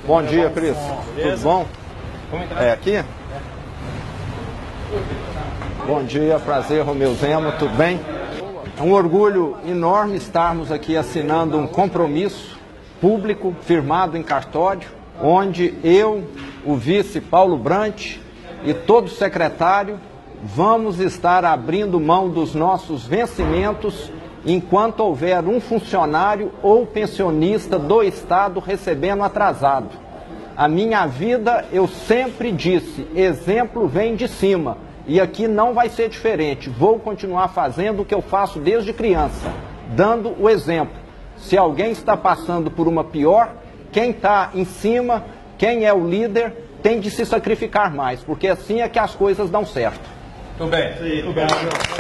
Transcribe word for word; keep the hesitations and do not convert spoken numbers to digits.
Bom dia, Cris. Tudo bom? É aqui? Bom dia, prazer, Romeu Zema, tudo bem? É um orgulho enorme estarmos aqui assinando um compromisso público firmado em cartório, onde eu, o vice Paulo Brant e todo o secretário vamos estar abrindo mão dos nossos vencimentos enquanto houver um funcionário ou pensionista do Estado recebendo atrasado. A minha vida, eu sempre disse, exemplo vem de cima, e aqui não vai ser diferente. Vou continuar fazendo o que eu faço desde criança, dando o exemplo. Se alguém está passando por uma pior, quem está em cima, quem é o líder, tem de se sacrificar mais, porque assim é que as coisas dão certo. Tudo bem. Sim, tudo bem.